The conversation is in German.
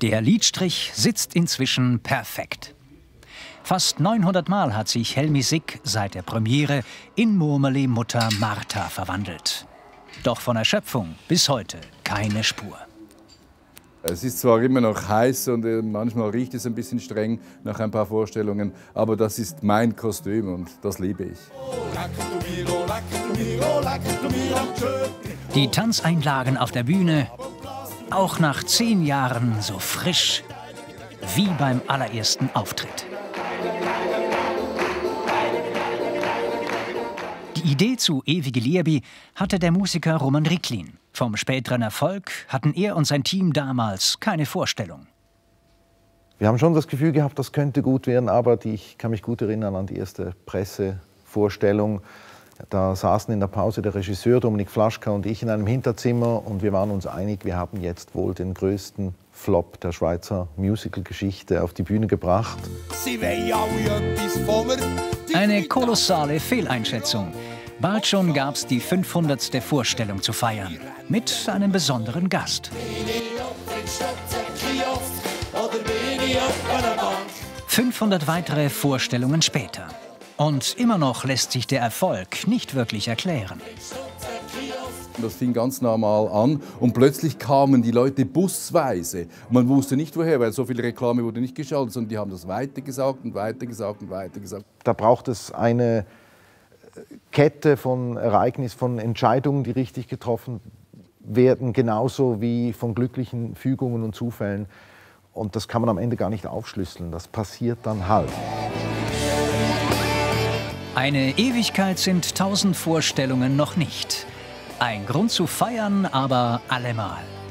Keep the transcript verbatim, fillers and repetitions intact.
Der Lidstrich sitzt inzwischen perfekt. Fast neunhundert Mal hat sich Helmi Sick seit der Premiere in Murmeli Mutter Martha verwandelt. Doch von Erschöpfung bis heute keine Spur. Es ist zwar immer noch heiß und manchmal riecht es ein bisschen streng nach ein paar Vorstellungen, aber das ist mein Kostüm und das liebe ich. Die Tanzeinlagen auf der Bühne, auch nach zehn Jahren so frisch wie beim allerersten Auftritt. Die Idee zu Ewige Liebe hatte der Musiker Roman Ricklin. Vom späteren Erfolg hatten er und sein Team damals keine Vorstellung. Wir haben schon das Gefühl gehabt, das könnte gut werden, aber die, ich kann mich gut erinnern an die erste Pressevorstellung. Da saßen in der Pause der Regisseur Dominik Flaschka und ich in einem Hinterzimmer und wir waren uns einig, wir haben jetzt wohl den größten Flop der Schweizer Musical-Geschichte auf die Bühne gebracht. Eine kolossale Fehleinschätzung. Bald schon gab es die fünfhundertste Vorstellung zu feiern, mit einem besonderen Gast. fünfhundert weitere Vorstellungen später. Und immer noch lässt sich der Erfolg nicht wirklich erklären. Das fing ganz normal an und plötzlich kamen die Leute busweise. Man wusste nicht woher, weil so viel Reklame wurde nicht geschaltet, sondern die haben das weitergesagt und weitergesagt und weitergesagt. Da braucht es eine Kette von Ereignissen, von Entscheidungen, die richtig getroffen werden, genauso wie von glücklichen Fügungen und Zufällen. Und das kann man am Ende gar nicht aufschlüsseln. Das passiert dann halt. Eine Ewigkeit sind tausend Vorstellungen noch nicht. Ein Grund zu feiern, aber allemal.